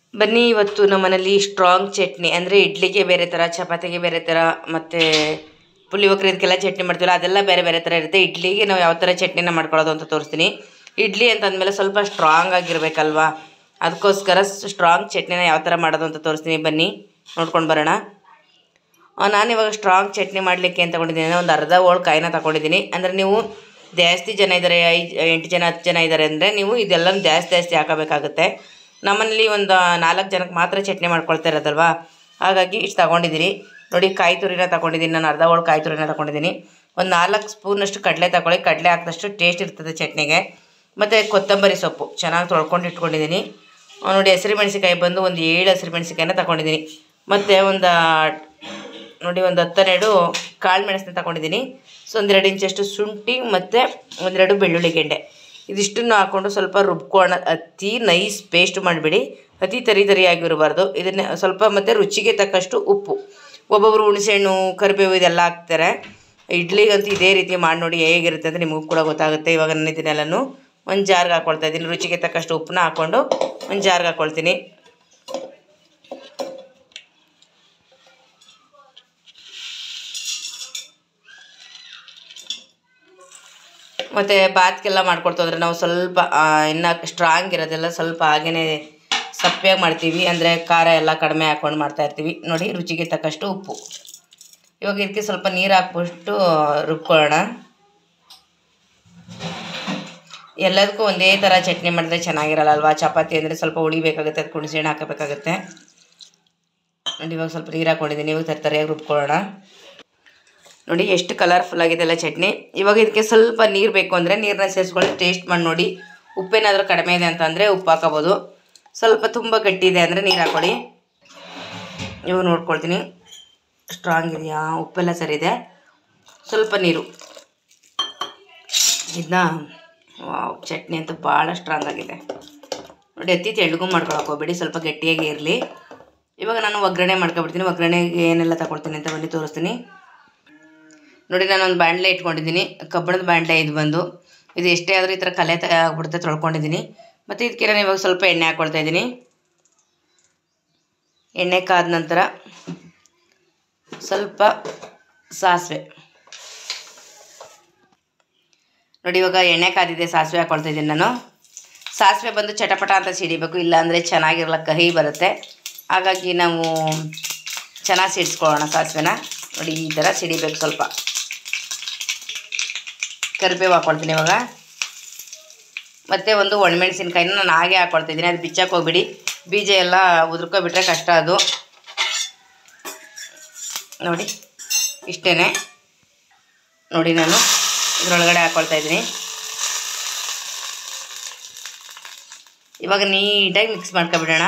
ಬನ್ನಿ ಇವತ್ತು ನಮ್ಮನೇಲಿ ಸ್ಟ್ರಾಂಗ್ ಚಟ್ನಿ ಅಂದರೆ ಇಡ್ಲಿಗೆ ಬೇರೆ ಥರ, ಚಪಾತಿಗೆ ಬೇರೆ ಥರ, ಮತ್ತು ಪುಳಿಯೋಗರೆ ಇದಕ್ಕೆಲ್ಲ ಚಟ್ನಿ ಮಾಡ್ತೀವಲ್ಲ ಅದೆಲ್ಲ ಬೇರೆ ಬೇರೆ ಥರ ಇರುತ್ತೆ. ಇಡ್ಲಿಗೆ ನಾವು ಯಾವ ಥರ ಚಟ್ನಿನ ಮಾಡ್ಕೊಳ್ಳೋದು ಅಂತ ತೋರಿಸ್ತೀನಿ. ಇಡ್ಲಿ ಅಂತಂದಮೇಲೆ ಸ್ವಲ್ಪ ಸ್ಟ್ರಾಂಗ್ ಆಗಿರಬೇಕಲ್ವಾ, ಅದಕ್ಕೋಸ್ಕರ ಸ್ಟ್ರಾಂಗ್ ಚಟ್ನಿನ ಯಾವ ಥರ ಮಾಡೋದು ಅಂತ ತೋರಿಸ್ತೀನಿ. ಬನ್ನಿ ನೋಡ್ಕೊಂಡು ಬರೋಣ. ನಾನಿವಾಗ ಸ್ಟ್ರಾಂಗ್ ಚಟ್ನಿ ಮಾಡಲಿಕ್ಕೆ ಏನು ತೊಗೊಂಡಿದ್ದೀನಿ, ಒಂದು ಅರ್ಧ ಹೋಳು ಕಾಯಿನ ತೊಗೊಂಡಿದ್ದೀನಿ. ಅಂದರೆ ನೀವು ಜಾಸ್ತಿ ಜನ ಇದ್ದಾರೆ, 8 ಜನ 10 ಜನ ಇದ್ದಾರೆ ಅಂದರೆ ನೀವು ಇದೆಲ್ಲ ಜಾಸ್ತಿ ಹಾಕಬೇಕಾಗುತ್ತೆ. ನಮ್ಮಲ್ಲಿ ಒಂದು 4 ಜನಕ್ಕೆ ಮಾತ್ರ ಚಟ್ನಿ ಮಾಡ್ಕೊಳ್ತಾ ಇರೋದಲ್ವಾ, ಹಾಗಾಗಿ ಇಷ್ಟು ತೊಗೊಂಡಿದ್ದೀನಿ. ನೋಡಿ, ಕಾಯಿ ತುರಿನ ತೊಗೊಂಡಿದ್ದೀನಿ, ನಾನು ಅರ್ಧ ಹೋಳು ಕಾಯಿ ತುರಿನ ತೊಗೊಂಡಿದ್ದೀನಿ. ಒಂದು 4 ಸ್ಪೂನಷ್ಟು ಕಡಲೆ ತಗೊಳ್ಳಿ, ಕಡಲೆ ಹಾಕಿದಷ್ಟು ಟೇಸ್ಟ್ ಇರ್ತದೆ ಚಟ್ನಿಗೆ. ಮತ್ತು ಕೊತ್ತಂಬರಿ ಸೊಪ್ಪು ಚೆನ್ನಾಗಿ ತೊಳ್ಕೊಂಡು ಇಟ್ಕೊಂಡಿದ್ದೀನಿ. ನೋಡಿ, ಹಸಿರು ಮೆಣಸಿಕಾಯಿ ಬಂದು ಒಂದು 7 ಹಸಿರು ಮೆಣಸಿಕಾಯಿನ ತೊಗೊಂಡಿದ್ದೀನಿ. ಮತ್ತು ಒಂದು 10-12 ಕಾಳು ಮೆಣಸನ್ನ ತೊಗೊಂಡಿದ್ದೀನಿ. ಸೊ 1-2 ಇಂಚಷ್ಟು ಶುಂಠಿ ಮತ್ತು 1-2 ಬೆಳ್ಳುಳ್ಳಿ ಗೆಡ್ಡೆ, ಇದಿಷ್ಟನ್ನು ಹಾಕ್ಕೊಂಡು ಸ್ವಲ್ಪ ರುಬ್ಕೋಣ. ಅತಿ ನೈಸ್ ಪೇಸ್ಟ್ ಮಾಡಿಬಿಡಿ, ಅತಿ ತರಿಯಾಗಿರಬಾರ್ದು. ಇದನ್ನು ಸ್ವಲ್ಪ ಮತ್ತು ರುಚಿಗೆ ತಕ್ಕಷ್ಟು ಉಪ್ಪು. ಒಬ್ಬೊಬ್ಬರು ಹುಣಸೆಹಣ್ಣು, ಕರಿಬೇವು ಇದೆಲ್ಲ ಹಾಕ್ತಾರೆ. ಇಡ್ಲಿಗಂತೂ ಇದೇ ರೀತಿ ಮಾಡಿ ನೋಡಿ ಹೇಗಿರುತ್ತೆ ಅಂತ ನಿಮಗೂ ಕೂಡ ಗೊತ್ತಾಗುತ್ತೆ. ಇವಾಗ ನಾನು ಇದನ್ನೆಲ್ಲನೂ ಒಂದು ಜಾರ್ಗೆ ಹಾಕ್ಕೊಳ್ತಾ ಇದ್ದೀನಿ. ರುಚಿಗೆ ತಕ್ಕಷ್ಟು ಉಪ್ಪನ್ನ ಹಾಕ್ಕೊಂಡು ಒಂದು ಜಾರ್ಗೆ ಹಾಕ್ಕೊಳ್ತೀನಿ. ಮತ್ತು ಬಾತ್ಗೆಲ್ಲ ಮಾಡ್ಕೊಡ್ತಂದ್ರೆ ನಾವು ಸ್ವಲ್ಪ ಇನ್ನು ಸ್ಟ್ರಾಂಗ್ ಇರೋದೆಲ್ಲ ಸ್ವಲ್ಪ ಹಾಗೇ ಸಪ್ಪೆಯಾಗಿ ಮಾಡ್ತೀವಿ, ಅಂದರೆ ಖಾರ ಎಲ್ಲ ಕಡಿಮೆ ಹಾಕ್ಕೊಂಡು ಮಾಡ್ತಾಯಿರ್ತೀವಿ. ನೋಡಿ, ರುಚಿಗೆ ತಕ್ಕಷ್ಟು ಉಪ್ಪು. ಇವಾಗ ಇದಕ್ಕೆ ಸ್ವಲ್ಪ ನೀರು ಹಾಕ್ಬಿಟ್ಟು ರುಬ್ಕೊಳ್ಳೋಣ. ಎಲ್ಲದಕ್ಕೂ ಒಂದೇ ಥರ ಚಟ್ನಿ ಮಾಡಿದ್ರೆ ಚೆನ್ನಾಗಿರಲ್ಲ ಅಲ್ವಾ. ಚಪಾತಿ ಅಂದರೆ ಸ್ವಲ್ಪ ಉಳಿಬೇಕಾಗುತ್ತೆ, ಅದಕ್ಕೆ ಹುಣಸೆಹಣ್ಣು ಹಾಕಬೇಕಾಗುತ್ತೆ. ನೋಡಿ, ಇವಾಗ ಸ್ವಲ್ಪ ನೀರು ಹಾಕ್ಕೊಂಡಿದ್ದೀನಿ. ಇವಾಗ ತರಿಯಾಗಿ ರುಬ್ಕೊಳ್ಳೋಣ. ನೋಡಿ, ಎಷ್ಟು ಕಲರ್ಫುಲ್ ಆಗಿದೆಲ್ಲ ಚಟ್ನಿ. ಇವಾಗ ಇದಕ್ಕೆ ಸ್ವಲ್ಪ ನೀರು ಬೇಕು ಅಂದರೆ ನೀರನ್ನ ಸೇರಿಸ್ಕೊಂಡು ಟೇಸ್ಟ್ ಮಾಡಿ ನೋಡಿ. ಉಪ್ಪೇನಾದರೂ ಕಡಿಮೆ ಇದೆ ಅಂತಂದರೆ ಉಪ್ಪು ಹಾಕೋಬೋದು. ಸ್ವಲ್ಪ ತುಂಬ ಗಟ್ಟಿ ಇದೆ ಅಂದರೆ ನೀರು ಹಾಕ್ಕೊಳ್ಳಿ. ಇವಾಗ ನೋಡ್ಕೊಳ್ತೀನಿ ಸ್ಟ್ರಾಂಗ್ ಇದೆಯಾ, ಉಪ್ಪೆಲ್ಲ ಸರಿ ಇದೆ. ಸ್ವಲ್ಪ ನೀರು. ಇದನ್ನ ಚಟ್ನಿ ಅಂತೂ ಭಾಳ ಸ್ಟ್ರಾಂಗ್ ಆಗಿದೆ. ನೋಡಿ, ಅತಿ ತೆಳ್ಳಗೂ ಮಾಡ್ಕೊಳಕ್ಕೆ ಹೋಗ್ಬೇಡಿ, ಸ್ವಲ್ಪ ಗಟ್ಟಿಯಾಗಿ ಇರಲಿ. ಇವಾಗ ನಾನು ಒಗ್ಗರಣೆ ಮಾಡ್ಕೊಬಿಡ್ತೀನಿ. ಒಗ್ಗರಣೆಗೆ ಏನೆಲ್ಲ ತಗೊಳ್ತೀನಿ ಅಂತ ಬನ್ನಿ ತೋರಿಸ್ತೀನಿ. ನೋಡಿ, ನಾನೊಂದು ಬಾಣಲೆ ಇಟ್ಕೊಂಡಿದ್ದೀನಿ, ಕಬ್ಬಣದ ಬಾಣಲೆ. ಇದು ಎಷ್ಟೇ ಆದರೂ ಈ ಥರ ಕಲೆ ಆಗ್ಬಿಡುತ್ತೆ, ತೊಳ್ಕೊಂಡಿದ್ದೀನಿ. ಮತ್ತು ಇದಕ್ಕೆ ನಾನು ಇವಾಗ ಸ್ವಲ್ಪ ಎಣ್ಣೆ ಹಾಕ್ಕೊಳ್ತಾ ಇದ್ದೀನಿ. ಎಣ್ಣೆ ಕಾದ ನಂತರ ಸ್ವಲ್ಪ ಸಾಸಿವೆ. ನೋಡಿ, ಇವಾಗ ಎಣ್ಣೆ ಕಾದಿದೆ, ಸಾಸಿವೆ ಹಾಕ್ಕೊಳ್ತಾ ಇದ್ದೀನಿ ನಾನು. ಸಾಸಿವೆ ಬಂದು ಚಟಪಟ ಅಂತ ಸಿಡಿಬೇಕು, ಇಲ್ಲಾಂದರೆ ಚೆನ್ನಾಗಿರಲ್ಲ, ಕಹಿ ಬರುತ್ತೆ. ಹಾಗಾಗಿ ನಾವು ಚೆನ್ನಾಗಿ ಸಿಡಿಸ್ಕೊಳ್ಳೋಣ ಸಾಸಿವೆನ. ನೋಡಿ, ಈ ಥರ ಸಿಡಿಬೇಕು ಸ್ವಲ್ಪ. ಕರಿಬೇವು ಹಾಕ್ಕೊಳ್ತೀನಿ ಇವಾಗ. ಮತ್ತು ಒಂದು ಒಣಮೆಣಸಿನ್ಕಾಯಿನ ನಾನು ಹಾಗೆ ಹಾಕ್ಕೊಳ್ತಿದ್ದೀನಿ, ಅದು ಬಿಚ್ಚಕ್ಕೆ ಹೋಗ್ಬಿಡಿ. ಬೀಜ ಎಲ್ಲ ಉದುರ್ಕೊಬಿಟ್ರೆ ಕಷ್ಟ ಅದು. ನೋಡಿ, ಇಷ್ಟೇ. ನೋಡಿ, ನಾನು ಇದರೊಳಗಡೆ ಹಾಕ್ಕೊಳ್ತಾ ಇದ್ದೀನಿ. ಇವಾಗ ನೀಟಾಗಿ ಮಿಕ್ಸ್ ಮಾಡ್ಕೊಬಿಡೋಣ.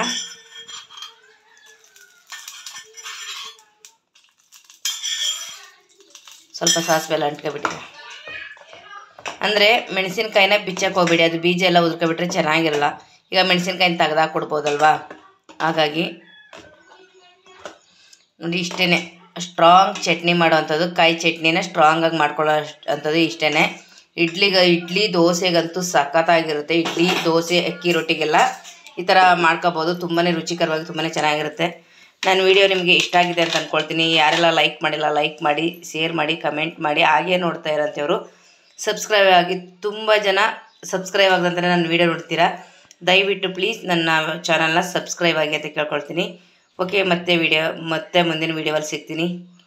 ಸ್ವಲ್ಪ ಸಾಸಿವೆ ಎಲ್ಲ ಅಂಟ್ಕೊಬಿಟ್ಟಿದೆ. ಅಂದರೆ ಮೆಣಸಿನ್ಕಾಯಿನ ಬಿಚ್ಚಕ್ಕೆ ಹೋಗ್ಬೇಡಿ, ಅದು ಬೀಜ ಎಲ್ಲ ಉದುರ್ಕೊಬಿಟ್ರೆ ಚೆನ್ನಾಗಿರಲ್ಲ. ಈಗ ಮೆಣಸಿನ್ಕಾಯಿನ ತೆಗ್ದಾಕಿ ಕೊಡ್ಬೋದಲ್ವಾ, ಹಾಗಾಗಿ ನೋಡಿ ಇಷ್ಟೇ. ಸ್ಟ್ರಾಂಗ್ ಚಟ್ನಿ ಮಾಡೋವಂಥದ್ದು, ಕಾಯಿ ಚಟ್ನಿನ ಸ್ಟ್ರಾಂಗಾಗಿ ಮಾಡ್ಕೊಳ್ಳೋ ಅಂಥದ್ದು ಇಷ್ಟೇ. ಇಡ್ಲಿ ದೋಸೆಗಂತೂ ಸಖತ್ತಾಗಿರುತ್ತೆ. ಇಡ್ಲಿ, ದೋಸೆ, ಅಕ್ಕಿ ರೊಟ್ಟಿಗೆಲ್ಲ ಈ ಥರ ಮಾಡ್ಕೋಬೋದು. ತುಂಬಾ ರುಚಿಕರವಾಗಿ, ತುಂಬಾ ಚೆನ್ನಾಗಿರುತ್ತೆ. ನನ್ನ ವಿಡಿಯೋ ನಿಮಗೆ ಇಷ್ಟ ಆಗಿದೆ ಅಂತ ಅಂದ್ಕೊಳ್ತೀನಿ. ಯಾರೆಲ್ಲ ಲೈಕ್ ಮಾಡಿಲ್ಲ ಲೈಕ್ ಮಾಡಿ, ಶೇರ್ ಮಾಡಿ, ಕಮೆಂಟ್ ಮಾಡಿ. ಹಾಗೇ ನೋಡ್ತಾ ಇರೋಂಥವ್ರು ಸಬ್ಸ್ಕ್ರೈಬ್ ಆಗಿ. ತುಂಬ ಜನ ಸಬ್ಸ್ಕ್ರೈಬ್ ಆಗದಂತೆ ನನ್ನ ವಿಡಿಯೋ ನೋಡ್ತೀರಾ. ದಯವಿಟ್ಟು ಪ್ಲೀಸ್ ನನ್ನ ಚಾನಲ್ನ ಸಬ್ಸ್ಕ್ರೈಬ್ ಆಗಿ ಅಂತ ಕೇಳ್ಕೊಳ್ತೀನಿ. ಓಕೆ, ಮತ್ತೆ ಮುಂದಿನ ವಿಡಿಯೋದಲ್ಲಿ ಸಿಗ್ತೀನಿ.